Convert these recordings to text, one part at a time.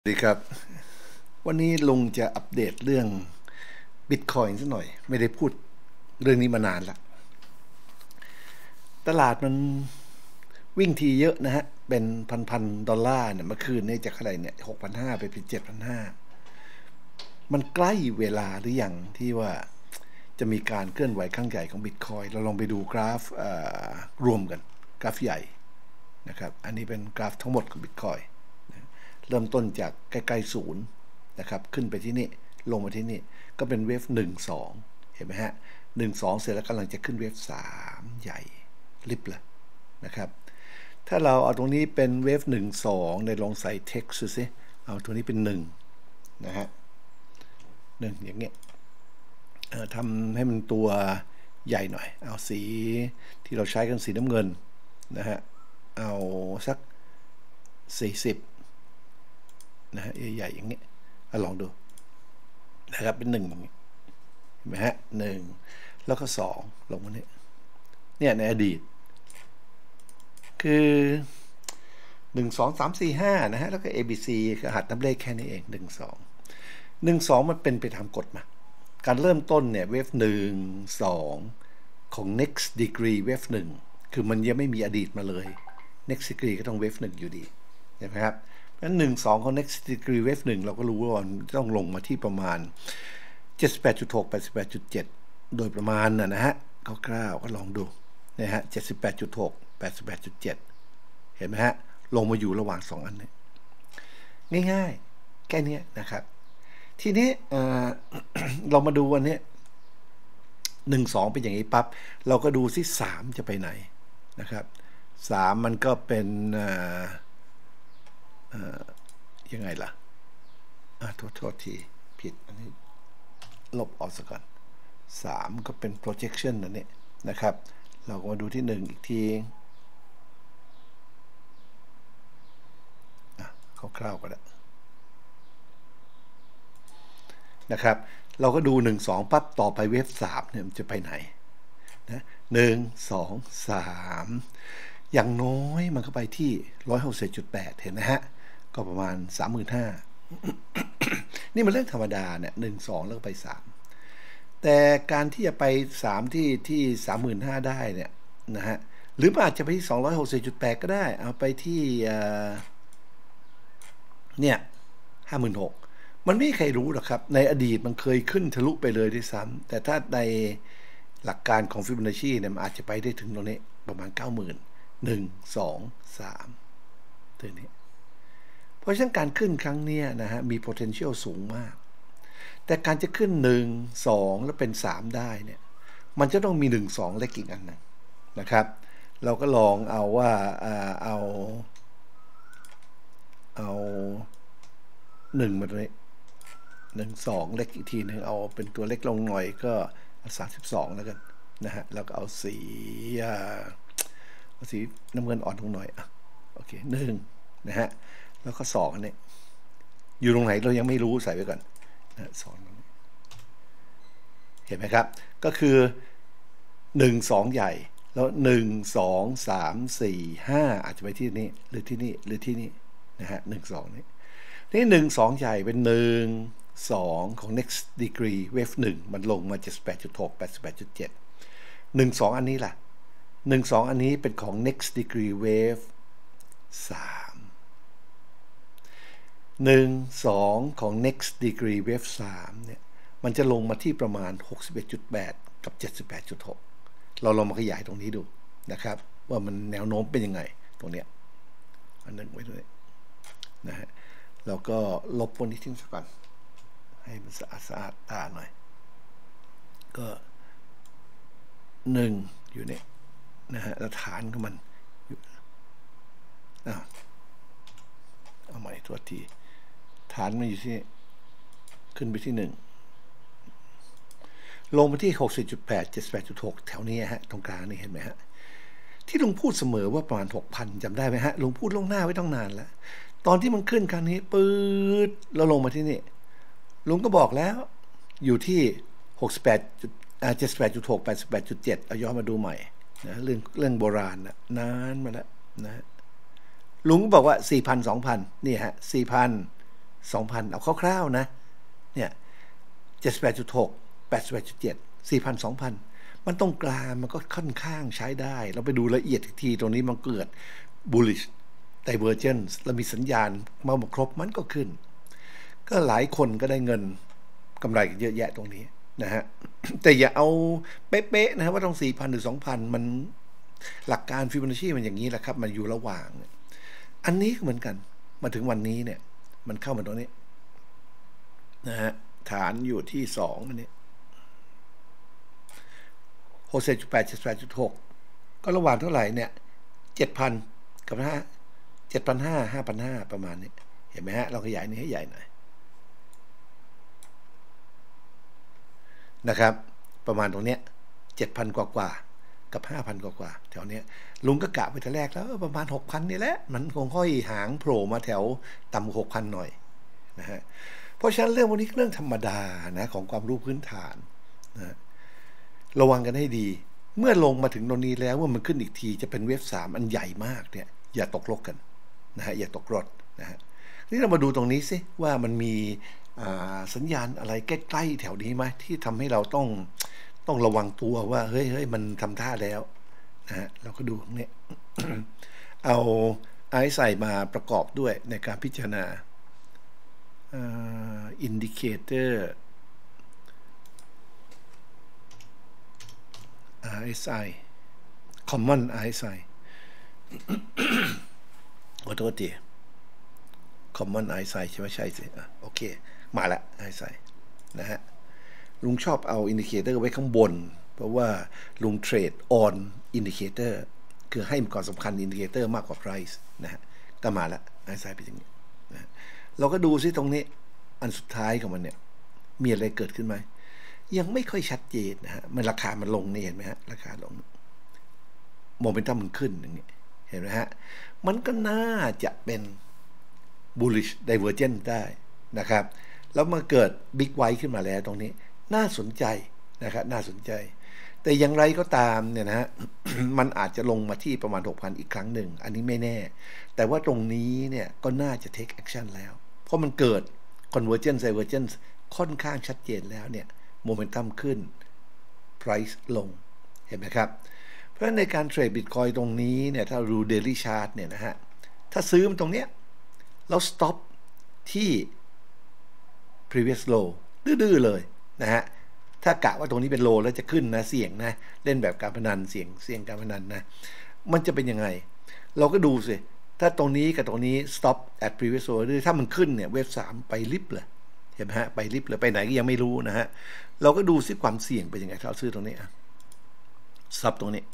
สวัสดีครับวันนี้ลุงจะอัปเดตเรื่อง Bitcoin สักหน่อยไม่ได้พูดเรื่องนี้มานานละตลาดมันวิ่งทีเยอะนะฮะเป็นพันดอลลาร์เนี่ยเมื่อคืนนี้จากเท่าไหร่เนี่ย6,500ไปเป็น7,500มันใกล้เวลาหรือยังที่ว่าจะมีการเคลื่อนไหวครั้งใหญ่ของ Bitcoin เราลองไปดูกราฟรวมกันกราฟใหญ่นะครับอันนี้เป็นกราฟทั้งหมดของ Bitcoinเริ่มต้นจากใกล้ๆศูนย์นะครับขึ้นไปที่นี่ลงมาที่นี่ก็เป็นเวฟ1-2เห็นไหมฮะ1-2เสร็จแล้วกำลังจะขึ้นเวฟ3ใหญ่ริบเลยนะครับถ้าเราเอาตรงนี้เป็นเวฟ1-2ในลองใส่ text ดูสิเอาตัวนี้เป็น1นะฮะ1อย่างเงี้ยทำให้มันตัวใหญ่หน่อยเอาสีที่เราใช้กันสีน้ำเงินนะฮะเอาสัก40นะฮะใหญ่ๆอย่างนี้ลองดูนะครับเป็น1อย่างนี้เห็นไหมฮะ1แล้วก็2ลงมาเนี่ยในอดีตคือ1 2 3 4 5นะฮะแล้วก็ ABC ก็หัดนับเลขแค่นี้เอง1 2มันเป็นไปตามกฎมาการเริ่มต้นเนี่ยเวฟ1-2ของ next degree เวฟ1คือมันยังไม่มีอดีตมาเลย next degree ก็ต้องเวฟ1อยู่ดีใช่ไหมครับนั้น1-2ของ next degree wave 1เราก็รู้ว่าต้องลงมาที่ประมาณ 78.6 88.7 โดยประมาณนะฮะคร่าวๆก็ลองดูนะฮะ 78.6 88.7 เห็นไหมฮะลงมาอยู่ระหว่าง2อันนี้ง่ายๆแค่นี้นะครับทีนี้เรามาดูวันนี้1-2เป็นอย่างนี้ปั๊บเราก็ดูที่3จะไปไหนนะครับ3มันก็เป็นยังไงล่ะโทษทีผิดอันนี้ลบออกซะก่อน3ก็เป็น projection นั่นนี่นะครับเราก็มาดูที่1อีกทีคร่าวๆก็ได้นะครับเราก็ดู1-2ปั๊บต่อไปเวฟ3เนี่ยมันจะไปไหนนะ1-2-3อย่างน้อยมันก็ไปที่160.8เห็นไหมฮะก็ประมาณ 35,000 นี่มันเรื่องธรรมดาเนี่ย1-2แล้วก็ไป3แต่การที่จะไป3ที่ 35,000 ได้เนี่ยนะฮะหรืออาจจะไปที่260.8ก็ได้เอาไปที่เนี่ย 56,000 มันไม่มีใครรู้หรอกครับในอดีตมันเคยขึ้นทะลุไปเลยด้วยซ้ำแต่ถ้าในหลักการของฟิโบนัชชีเนี่ยมันอาจจะไปได้ถึงตรงนี้ประมาณ 90,000 1 2 3ตัวนี้เพราะฉะนั้นการขึ้นครั้งนี้นะฮะมี potential สูงมากแต่การจะขึ้น1 2แล้วเป็น3ได้เนี่ยมันจะต้องมี1 2เล็กอีกอันนึงนะครับเราก็ลองเอาว่าเอา1มาตรงนี้1 2เล็กอีกทีนึงเอาเป็นตัวเล็กลงหน่อยก็32แล้วกันนะฮะแล้วก็เอาสีน้ำเงินอ่อนลงหน่อยโอเค1นะฮะแล้วก็2อันนี้อยู่ตรงไหนเรายังไม่รู้ใส่ไว้ก่อนนะ2เห็นไหมครับก็คือ1-2ใหญ่แล้ว1-2-3-4-5อาจจะไปที่นี้หรือที่นี่หรือที่นี่นะฮะ1-2นี่1-2ใหญ่เป็น1-2ของ next degree wave 1มันลงมา 78.6 88.7 1-2อันนี้ล่ะ1-2อันนี้เป็นของ next degree wave 3 1-2ของ next degree wave 3เนี่ยมันจะลงมาที่ประมาณ 61.8 กับ 78.6 เราลองมาขยายตรงนี้ดูนะครับว่ามันแนวโน้มเป็นยังไงตรงเนี้ยอันนึงไว้ด้วยนะฮะเราก็ลบพวกนี้ทิ้งซะก่อนให้มันสะอาดตาหน่อยก็1อยู่เนี่ยนะฮะแล้วฐานของมันเอาใหม่ตัวทีฐานมันอยู่ที่ขึ้นไปที่1ลงไปที่ 60.8 78.6 แถวนี้ฮะตรงกลางนี่เห็นไหมฮะที่ลุงพูดเสมอว่าประมาณ 6,000 จำได้ไหมฮะลุงพูดล่วงหน้าไว้ตั้งนานแล้วตอนที่มันขึ้นครั้งนี้ปื๊ดแล้วลงมาที่นี่ลุงก็บอกแล้วอยู่ที่78.6 88.7เอาย้อนมาดูใหม่นะเรื่องโบราณนะนานมาแล้วนะลุงก็บอกว่า 4,000 2,000 นี่ฮะ 4,000 2,000เอาคร่าวๆนะเนี่ย78.6 88.7 4,000 2,000มันตรงกลางมันก็ค่อนข้างใช้ได้เราไปดูละเอียดอีกทีตรงนี้มันเกิด bullish divergence แล้วมีสัญญาณมาครบมันก็ขึ้นก็หลายคนก็ได้เงินกำไรเยอะแยะตรงนี้นะฮะ แต่อย่าเอาเป๊ะๆนะฮะว่าต้อง 4,000 หรือ 2,000 มันหลักการฟิโบนัชชีมันอย่างนี้แหละครับมันอยู่ระหว่างอันนี้เหมือนกันมาถึงวันนี้เนี่ยมันเข้ามาตรงนี้นะฮะฐานอยู่ที่2อันนี้6.8 78.6ก็ระหว่างเท่าไหร่เนี่ย 7,000 กับ7,500 5,500 ประมาณนี้เห็นไหมฮะเราขยายนี้ให้ใหญ่หน่อยนะครับประมาณตรงเนี้ย 7,000 กว่ากับ 5,000 กว่าแถวเนี้ยลุงก็กะไปแต่แรกแล้วประมาณ 6,000 นี่แหละมันคงค่อยหางโผล่มาแถวต่ำ 6,000 หน่อยนะฮะเพราะฉะนั้นเรื่องพวกนี้เรื่องธรรมดานะของความรู้พื้นฐานนะระวังกันให้ดีเมื่อลงมาถึงตรงนี้แล้วเมื่อมันขึ้นอีกทีจะเป็นเวฟ3อันใหญ่มากเนี่ยอย่าตกลกกันนะฮะอย่าตกรถนะฮะนี่เรามาดูตรงนี้สิว่ามันมีสัญญาณอะไรใกล้ๆแถวนี้ไหมที่ทำให้เราต้องระวังตัวว่าเฮ้ยมันทำท่าแล้วนะฮะเราก็ดูเนี่ย เอาใส่มาประกอบด้วยในการพิจารณาอินดิเคเตอร์ RSI Common RSI ขอโทษที Common RSI ใช่ไหมใช่สิโอเคมาละ RSI นะฮะลุงชอบเอาอินดิเคเตอร์ไว้ข้างบนเพราะว่าลุงเทรด on indicator คือให้ความสำคัญอินดิเคเตอร์มากกว่า price นะฮะก็มาละ RSI เป็นอย่างนี้นะเราก็ดูซิตรงนี้อันสุดท้ายของมันเนี่ยมีอะไรเกิดขึ้นไหมยังไม่ค่อยชัดเจนนะฮะมันราคามันลงนี่เห็นไหมฮะราคาลงโมเมนตัมมันขึ้นอย่างนี้เห็นไหมฮะมันก็น่าจะเป็น bullish divergence ได้นะครับแล้วมาเกิด big white ขึ้นมาแล้วตรงนี้น่าสนใจนะครับน่าสนใจแต่อย่างไรก็ตามเนี่ยนะฮะ มันอาจจะลงมาที่ประมาณ 6,000 อีกครั้งหนึ่งอันนี้ไม่แน่แต่ว่าตรงนี้เนี่ยก็น่าจะ take action แล้วเพราะมันเกิด convergence divergence ค่อนข้างชัดเจนแล้วเนี่ยโมเมนตัมขึ้น price ลงเห็นไหมครับเพราะฉะนั้นในการเทรด Bitcoin ตรงนี้เนี่ยถ้าดู daily chart เนี่ยนะฮะถ้าซื้อมันตรงเนี้ยแล้ว stop ที่ previous low ดื้อๆเลยนะฮะถ้ากะว่าตรงนี้เป็น low แล้วจะขึ้นนะเสี่ยงนะเล่นแบบการพนันเสี่ยงการพนันนะมันจะเป็นยังไงเราก็ดูสิถ้าตรงนี้กับตรงนี้ stop at previous low ถ้ามันขึ้นเนี่ยเวฟ3ไปลิฟต์เลยเห็นไหมฮะไปลิฟต์เลยไปไหนก็ยังไม่รู้นะฮะเราก็ดูซิความเสี่ยงเป็นยังไงถ้าเราซื้อตรงนี้stop ตรงนี้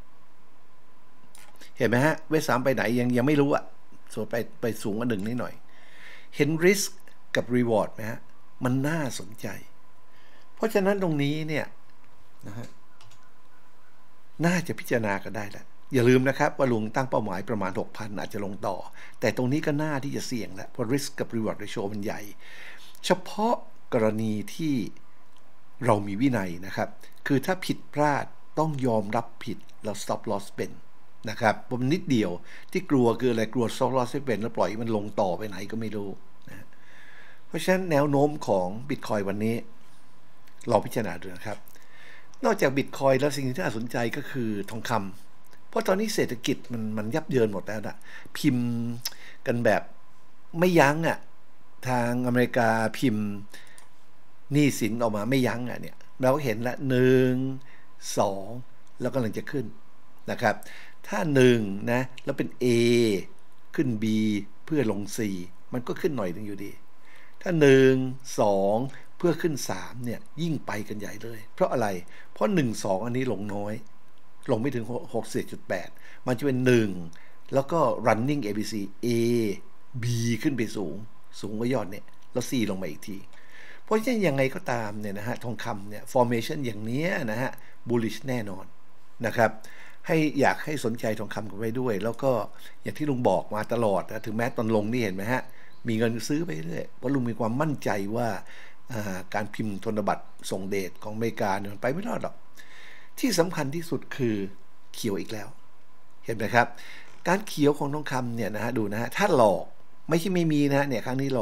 เห็นไหมฮะเวฟ3ไปไหนยังไม่รู้ส่วนไปสูงกว่า1นิดหน่อยเห็น risk กับ reward ไหมฮะมันน่าสนใจเพราะฉะนั้นตรงนี้เนี่ยนะฮะน่าจะพิจารณากันได้แหละอย่าลืมนะครับว่าลุงตั้งเป้าหมายประมาณ 6,000 อาจจะลงต่อแต่ตรงนี้ก็น่าที่จะเสี่ยงแล้วเพราะ risk กับ reward ratio มันใหญ่เฉพาะกรณีที่เรามีวินัยนะครับคือถ้าผิดพลาดต้องยอมรับผิดแล้ว stop loss เป็นนะครับผมนิดเดียวที่กลัวคืออะไรกลัว stop loss เป็นแล้วปล่อยมันลงต่อไปไหนก็ไม่รู้นะเพราะฉะนั้นแนวโน้มของ Bitcoin วันนี้ลองพิจารณาดูนะครับนอกจาก Bitcoin แล้วสิ่งที่น่าสนใจก็คือทองคำเพราะตอนนี้เศรษฐกิจมันยับเยินหมดแล้วนะพิมพ์กันแบบไม่ยั้งทางอเมริกาพิมพ์หนี้สินออกมาไม่ยั้งเนี่ยเราเห็นละ1 2แล้วกำลังจะขึ้นนะครับถ้า1นะแล้วเป็น A ขึ้น B เพื่อลง C มันก็ขึ้นหน่อยนึงอยู่ดีถ้า1 2เพื่อขึ้น3เนี่ยยิ่งไปกันใหญ่เลยเพราะอะไรเพราะ1 2อันนี้ลงน้อยลงไม่ถึง 6.8 มันจะเป็น1แล้วก็ running ABC A B ขึ้นไปสูงกว่ายอดเนี่ยแล้ว C ลงมาอีกทีเพราะฉะนั้นยังไงก็ตามเนี่ยนะฮะทองคำเนี่ย formation อย่างนี้นะฮะ bullish แน่นอนนะครับอยากให้สนใจทองคำกันไว้ด้วยแล้วก็อย่างที่ลุงบอกมาตลอดนะถึงแม้ตอนลงนี่เห็นไหมฮะมีเงินซื้อไปเรื่อยเพราะลุงมีความมั่นใจว่าการพิมพ์ธนบัตรส่งเดชของอเมริกาเนี่ยมันไปไม่รอดหรอกที่สำคัญที่สุดคือเขียวอีกแล้วเห็นไหมครับการเขียวของทองคำเนี่ยนะฮะดูนะฮะถ้าหลอกไม่ใช่ไม่มีนะฮะเนี่ยครั้งนี้หลอก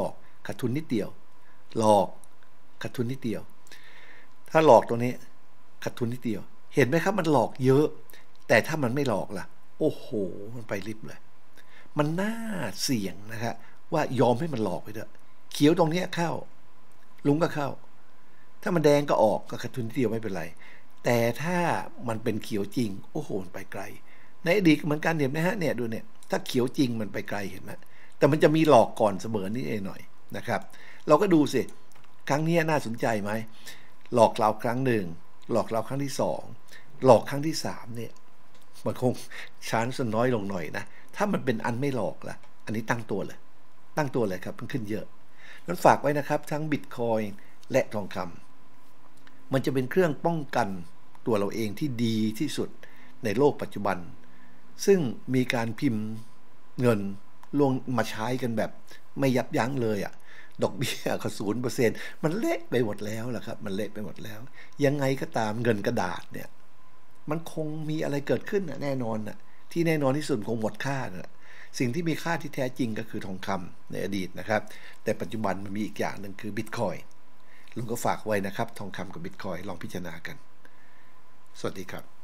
ขาดทุนนิดเดียวหลอกขาดทุนนิดเดียวถ้าหลอกตรงนี้ขาดทุนนิดเดียวเห็นไหมครับมันหลอกเยอะแต่ถ้ามันไม่หลอกล่ะโอ้โหมันไปริบเลยมันน่าเสี่ยงนะครับว่ายอมให้มันหลอกไปเถอะเขียวตรงนี้เข้าลุงก็เข้าถ้ามันแดงก็ออกก็ขาดทุนนิดเดียวไม่เป็นไรแต่ถ้ามันเป็นเขียวจริงโอ้โหมันไปไกลในอดีตเหมือนกันเห็นไหมฮะเนี่ยดูเนี่ยถ้าเขียวจริงมันไปไกลเห็นไหมแต่มันจะมีหลอกก่อนเสมอนี่เองหน่อยนะครับเราก็ดูสิครั้งนี้น่าสนใจไหมหลอกเราครั้งหนึ่งหลอกเราครั้งที่สองหลอกครั้งที่สามเนี่ยมันคงชานส์น้อยลงหน่อยนะถ้ามันเป็นอันไม่หลอกล่ะอันนี้ตั้งตัวเลยครับมันขึ้นเยอะนั้นฝากไว้นะครับทั้งบิตคอยน์และทองคำมันจะเป็นเครื่องป้องกันตัวเราเองที่ดีที่สุดในโลกปัจจุบันซึ่งมีการพิมพ์เงินลงมาใช้กันแบบไม่ยับยั้งเลยอ่ะดอกเบี้ยก็0%มันเละไปหมดแล้วล่ะครับมันเละไปหมดแล้วยังไงก็ตามเงินกระดาษเนี่ยมันคงมีอะไรเกิดขึ้นแน่นอนที่แน่นอนที่สุดคงหมดค่าสิ่งที่มีค่าที่แท้จริงก็คือทองคำในอดีตนะครับแต่ปัจจุบันมันมีอีกอย่างหนึ่งคือบิตคอยน์ลุงก็ฝากไว้นะครับทองคำกับบิตคอยน์ลองพิจารณากันสวัสดีครับ